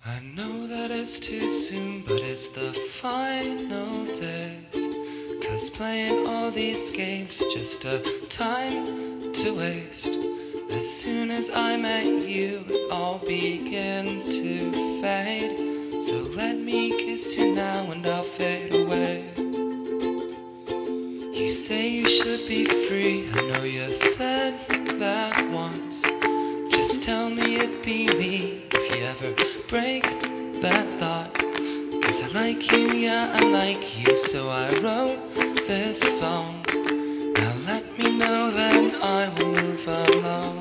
I know that it's too soon, but it's the final days. 'Cause playing all these games is just a time to waste. As soon as I met you, it all began to fade. So let me kiss you now and I'll fade away. You say you should be free, I know you said that once. Just tell me it'd be me if you ever break that thought. 'Cause I like you, yeah, I like you, so I wrote this song. Now let me know then I will move along.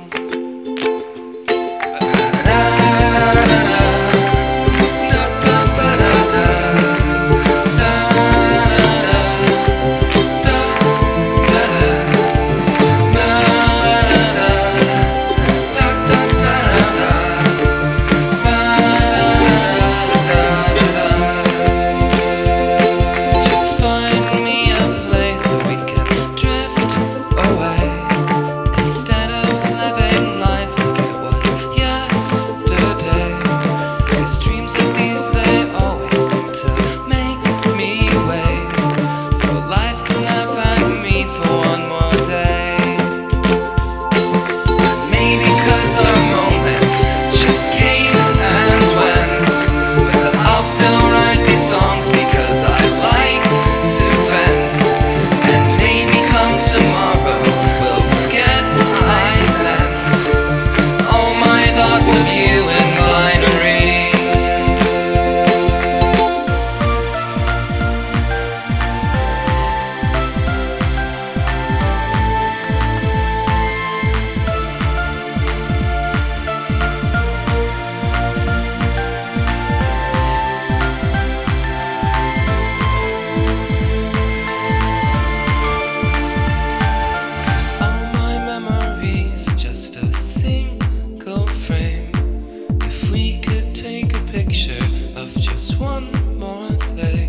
One more day,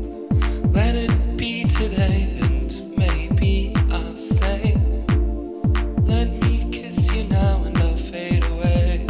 let it be today, and maybe I'll say, let me kiss you now and I'll fade away.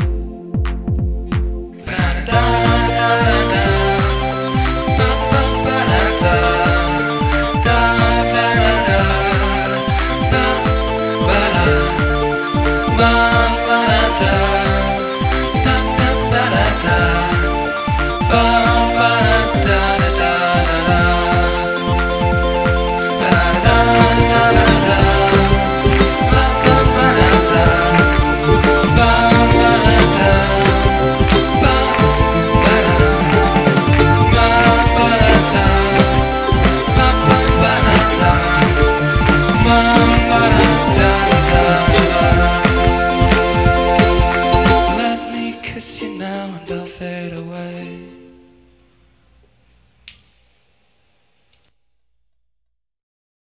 Let me kiss you now and I'll fade away.